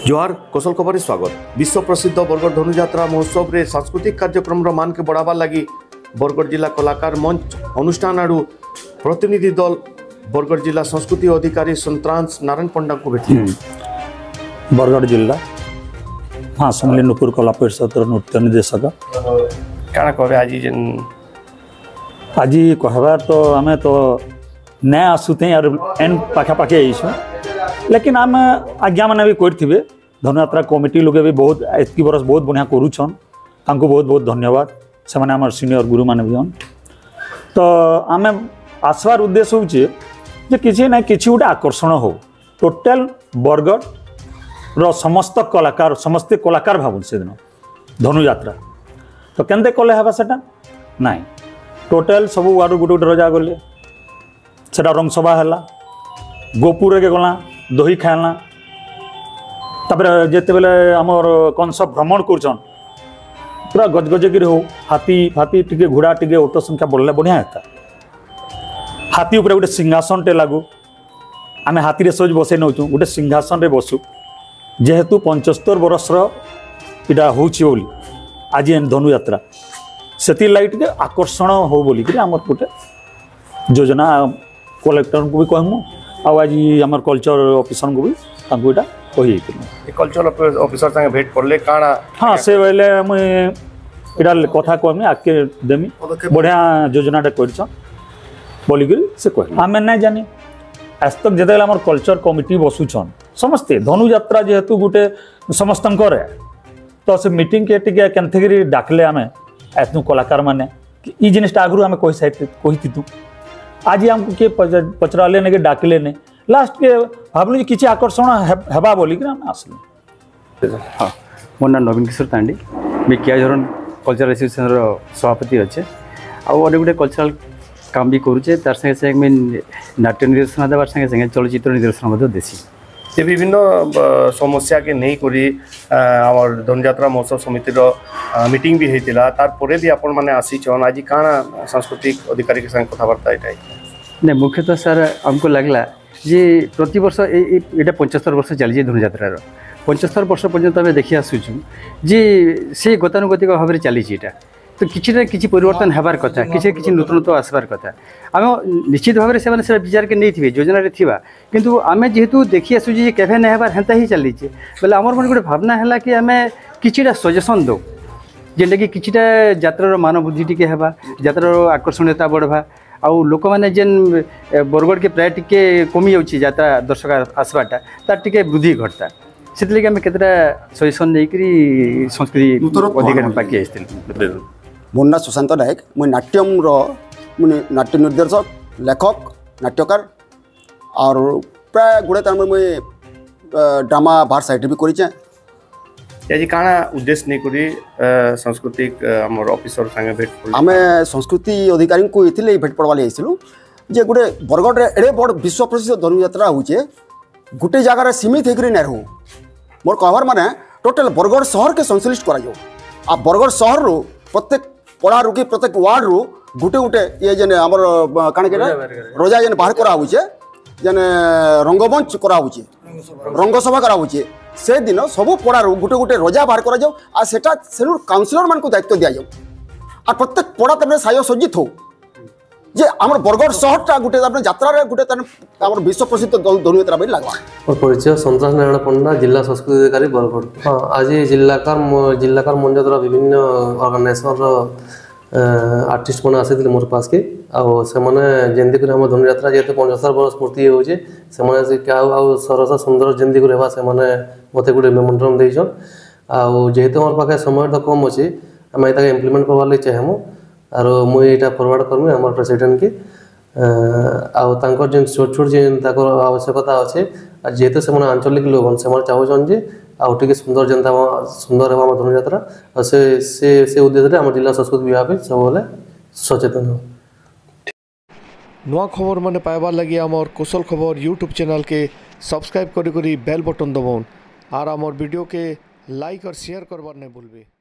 जोहार कौशल खबर स्वागत। विश्व प्रसिद्ध बरगढ़ धनुयात्रा महोत्सव रे सांस्कृतिक कार्यक्रम मान के बढ़ावा लगी बरगढ़ जिला कलाकार मंच अनुष्ठान आड़ू प्रतिनिधि दल बरगढ़ जिला संस्कृति अधिकारी संतरांश नारायण पंडा को भेटी। बरगढ़ जिला हाँ समलीनुपुर कला परिषद नृत्य निर्देशक क्या कहे आज कहबार तो आम तो न आसुते एन पाखापाखि आईसु लेकिन आम आज्ञा मैंने भी करें धनुयात्रा कमिटी लोग भी बहुत एतकी बरस बहुत बढ़िया करुछन तांको बहुत बहुत धन्यवाद से माने आम सीनियर गुरु मान भी तो आम आसवार उद्देश्य होचे किसी ना किसी गोटे आकर्षण हो टोटल बरगढ़ रो समस्त कलाकार भावुन से दिन धनुयात्रा तो केंते कले हवा सेटा नाई टोटल सब वार्ड गोटे गोटे रजा गले सेटा रंग सभा है गोपुर के गला दही खाना तापर जिते बेले आमर कंस भ्रमण कर पूरा गजगजगिरी हो हाथी फाती टिके घोड़ा टिके ओट संख्या बढ़ले बढ़िया होता हाथी उपरे गोटे सिंहासन टे लागू आम हाथी रे सोच बसई नौ गोटे सिंहासन रे बसु जेहेतु 75 वर्ष इटा होली आज धनुयात्रा से लाइट के आकर्षण हो बोली आमर गोटे योजना कलेक्टर को भी कहमु आज आम कल्चर ऑफिसर को भी यहाँ कही कल्चर ऑफिसर संगे भेट पड़ले काना हाँ से बेले मुझे इटा कथा कहमी आगे देमी बढ़िया योजनाटा कर बोलिक से कह आम ना जानी आज तक जिते आम कल्चर कमिटी बसुछन समस्ते धनुयात्रा जेहेतु गोटे समस्त तो से मीटिंग के टिके केनथेगिरी डाकले आम एतनु कलाकार माने ई जिनिसटा आगु आम कही आज आमको किए पचराले नहीं डाकिले नहीं लास्ट के भावनु किसी आकर्षण हेबा बोलिक आसले। हाँ मोर ना नवीन किशोर तांडी मैं कियाझरण कल्चरल एसोसिएशन सभापति अच्छे आने गोटे कल्चरल काम भी करुचे तार संगे संगे मैं नाट्य निर्देशन देवार संगे संगे चलचित्र निर्देशन देसी ये विभिन्न समस्या के नहीं करी आम धनुयात्रा महोत्सव समिति मीटिंग भी होता तार भी आपण मैंने आसीचन आज काना सांस्कृतिक अधिकारी के संग कथबार्ता नहीं मुख्यतः सर हमको लगला जे प्रति वर्ष ये 75 वर्ष चली धनुयात्रा 75 वर्ष पर्यंत आम देखी आसुचु जे से गतानुगतिक भाव में चली तो किसी ना किसी परिवर्तन होबार कथा किसी नूतनत्व आसबार कथा आम निश्चित भाव में से विचार के नहीं थे योजन थिबा किंतु आम जेहेतु देखी आसुचे जे केभे नहीं होबार हेंता ही चलीचे बोले आमर मन गोटे भावना है कि आम किछिटा सजेसन दो जेनटा कि किछिटा यात्रार मान बुद्धि टिके हेबा यात्रार आकर्षणीयता बढ़वा आउ लोक मैंने जेन बरगढ़ के प्राय टिके कमी जाऊँगी यात्रा दर्शक आसवाटा तार टिके वृद्धि घटता से लगे आम केतटा सजेसन नहीं संस्कृति अधिकारी पाकि आसते। मोर ना सुशांत नायक मुझे नाट्यम नाट्य निर्देशक लेखक नाट्यकार और प्राय गुड़े तरह मुझे ड्रामा बाहर साइड भी करें आज काना उद्देश्य नहीं करी सांस्कृतिक आमर ऑफिसर संगे भेट आम संस्कृति अधिकारी को ये भेट पड़वा आईलु जे गोटे बरगढ़ एड़े बड़ विश्व प्रसिद्ध धनुयात्रा होचे गोटे जगार सीमित होकर नहीं रहू मोर कहबार माने टोटल बरगढ़ शहर के संश्लिष्ट करा आ बरगढ़ शहर रू प्रत्येक पड़ा रू कि प्रत्येक वार्ड रू गोटे गोटे ये जेने आमर काण के रोजा जेने बाहर करा होचे जेने रंगमंच करा होचे रंगसभा करा होचे से दिन सब पड़ारू गोटे गोटे रजा बाहर कर काउंसिलर मान को दायित्व दि जाऊ आ प्रत्येक पड़ा तब साय सज्जित हो जे आम बरगढ़ शहरटा गोटे यात्रा गोटे विश्व प्रसिद्ध धनुयात्रा भी लगवा और परिचय संतरांश नारायण पंडा जिला संस्कृति अधिकारी बरगढ़। हाँ आज जिलाकार मंच द्वारा विभिन्न ऑर्गेनाइजेशन आर्टिस्ट मैंने आसी मोर पास के जमी आम धनुयात्रा जेहतु 75 वर्ष पूर्ति होचे सरस सुंदर जमी रहा से मत गोटे मेमोरेंडम देछन जेहेतु मोर पाखे समय तो कम अच्छे आम इम्प्लीमेंट करवार लगे चाहमु और मुझे फरवर्ड करमी आम प्रेसिडेंट के आर जेन छोट छोट जेन आवश्यकता अच्छे जेहेतु से आंचलिक लोग से चाहून जे आउटे सुंदर जनता सुंदर है धनुयात्रा और से उद्देश्य आम जिला संस्कृति विभाग भी सब सचेतन हो नुआ खबर माने पाइबार लगी आमर कौशल खबर यूट्यूब चैनल के सब्सक्राइब करी बेल बटन दबाउन और आमर वीडियो के लाइक और शेयर करवार नहीं भूलबे।